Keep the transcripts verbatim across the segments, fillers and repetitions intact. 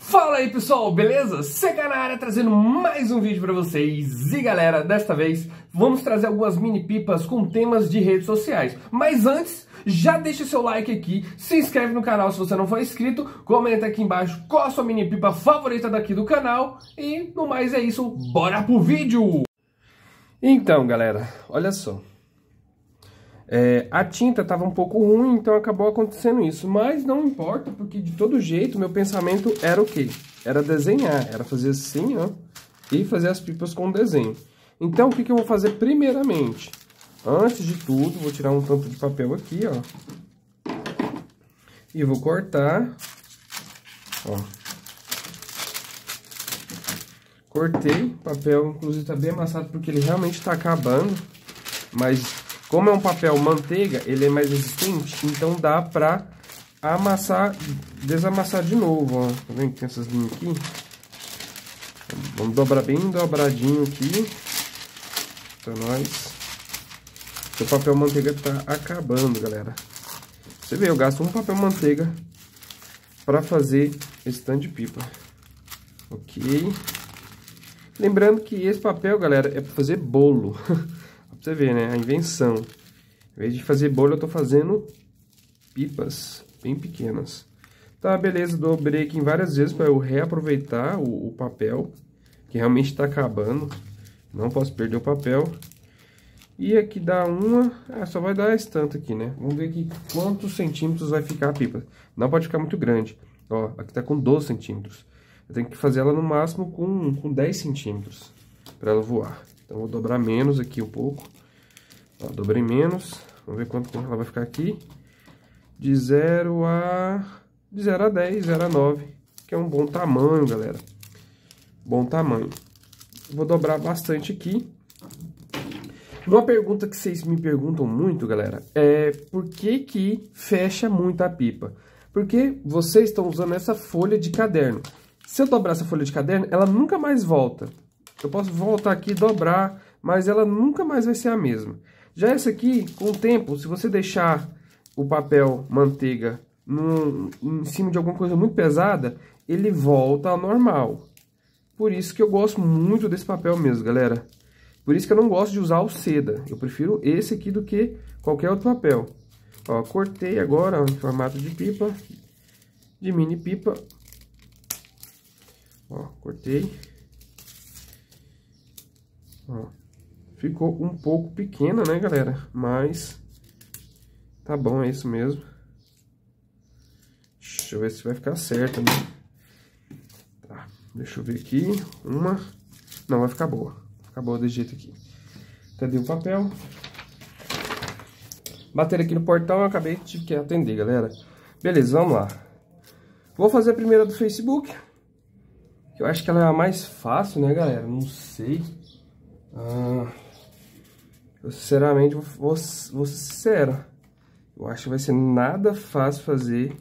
Fala aí pessoal, beleza? Seca na área trazendo mais um vídeo pra vocês. E galera, desta vez vamos trazer algumas mini pipas com temas de redes sociais. Mas antes, já deixa seu like aqui, se inscreve no canal se você não for inscrito, comenta aqui embaixo qual a sua mini pipa favorita daqui do canal. E no mais é isso, bora pro vídeo! Então galera, olha só. É, a tinta estava um pouco ruim, então acabou acontecendo isso. Mas não importa, porque de todo jeito meu pensamento era o quê? Era desenhar, era fazer assim, ó, e fazer as pipas com desenho. Então o que, que eu vou fazer primeiramente? Antes de tudo, vou tirar um tanto de papel aqui, ó. E vou cortar, ó. Cortei, o papel inclusive tá bem amassado porque ele realmente tá acabando, mas... como é um papel manteiga, ele é mais resistente, então dá pra amassar, desamassar de novo, ó. Tá vendo que tem essas linhas aqui? Vamos dobrar bem dobradinho aqui, pra nós. O papel manteiga tá acabando, galera. Você vê, eu gasto um papel manteiga pra fazer esse tanto de pipa. Ok. Lembrando que esse papel, galera, é pra fazer bolo. Você vê, né? A invenção. Em vez de fazer bolo, eu tô fazendo pipas bem pequenas. Tá, beleza. Dobrei aqui várias vezes para eu reaproveitar o, o papel, que realmente tá acabando. Não posso perder o papel. E aqui dá uma... Ah, só vai dar esse tanto aqui, né? Vamos ver aqui quantos centímetros vai ficar a pipa. Não pode ficar muito grande. Ó, aqui tá com doze centímetros. Eu tenho que fazer ela no máximo com, com dez centímetros para ela voar. Então, vou dobrar menos aqui um pouco. Ó, dobrei menos. Vamos ver quanto ela vai ficar aqui. De zero a... de zero a dez, zero a nove. Que é um bom tamanho, galera. Bom tamanho. Vou dobrar bastante aqui. Uma pergunta que vocês me perguntam muito, galera, é por que que fecha muito a pipa? Porque vocês estão usando essa folha de caderno. Se eu dobrar essa folha de caderno, ela nunca mais volta. Eu posso voltar aqui e dobrar, mas ela nunca mais vai ser a mesma. Já essa aqui, com o tempo, se você deixar o papel manteiga num, em cima de alguma coisa muito pesada, ele volta ao normal. Por isso que eu gosto muito desse papel mesmo, galera. Por isso que eu não gosto de usar o seda. Eu prefiro esse aqui do que qualquer outro papel. Ó, cortei agora ó, em formato de pipa, de mini pipa. Ó, cortei. Ó, ficou um pouco pequena, né, galera? Mas tá bom, é isso mesmo. Deixa eu ver se vai ficar certo, né? Tá, deixa eu ver aqui. Uma... Não, vai ficar boa. Vai ficar boa desse jeito aqui. Cadê o papel? Bateram aqui no portão, eu acabei tive que atender, galera. Beleza, vamos lá. Vou fazer a primeira do Facebook. Eu acho que ela é a mais fácil, né, galera? Não sei. Ah, eu sinceramente vou, vou, vou ser sincero, eu acho que vai ser nada fácil fazer.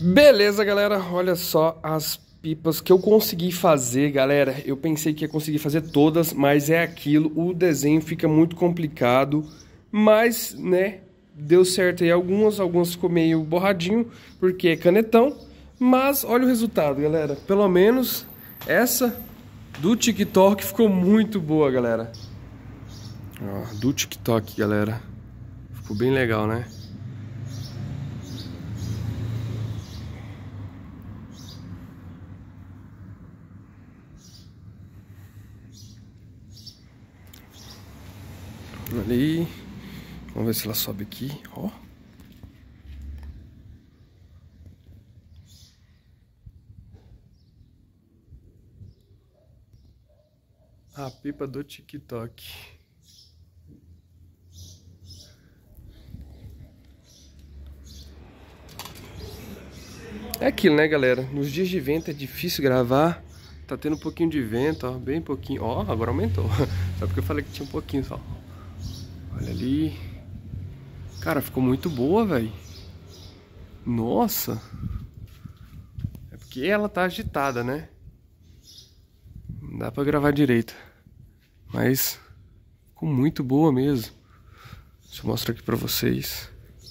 Beleza, galera, olha só as pipas que eu consegui fazer, galera. Eu pensei que ia conseguir fazer todas, mas é aquilo, o desenho fica muito complicado, mas, né, deu certo aí algumas, algumas ficou meio borradinho, porque é canetão, mas olha o resultado, galera. Pelo menos essa do TikTok ficou muito boa, galera. Ó, do TikTok, galera. Ficou bem legal, né? Ali. Vamos ver se ela sobe aqui, ó. A pipa do TikTok. É aquilo, né, galera? Nos dias de vento é difícil gravar. Tá tendo um pouquinho de vento, ó, bem pouquinho. Ó, agora aumentou. Só porque eu falei que tinha um pouquinho só. Olha ali. Cara, ficou muito boa, velho. Nossa. É porque ela tá agitada, né? Não dá pra gravar direito. Mas ficou muito boa mesmo. Deixa eu mostrar aqui pra vocês.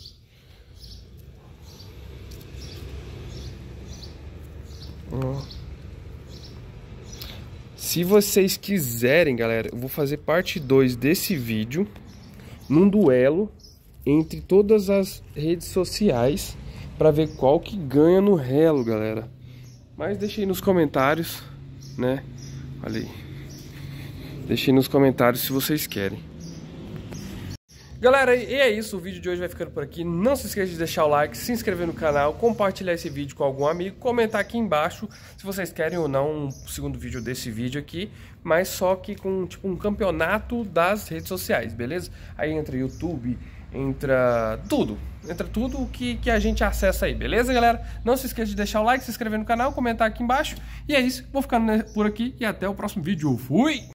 Ó. Se vocês quiserem, galera, eu vou fazer parte dois desse vídeo num duelo entre todas as redes sociais para ver qual que ganha no relo, galera. Mas deixei aí nos comentários, né? Olha aí. Deixei nos comentários se vocês querem. Galera, e é isso, o vídeo de hoje vai ficando por aqui. Não se esqueça de deixar o like, se inscrever no canal, compartilhar esse vídeo com algum amigo, comentar aqui embaixo se vocês querem ou não um segundo vídeo desse vídeo aqui, mas só que com tipo um campeonato das redes sociais, beleza? Aí entra YouTube, entra tudo, entra tudo que, que a gente acessa aí, beleza, galera? Não se esqueça de deixar o like, se inscrever no canal, comentar aqui embaixo. E é isso, vou ficando por aqui e até o próximo vídeo. Fui!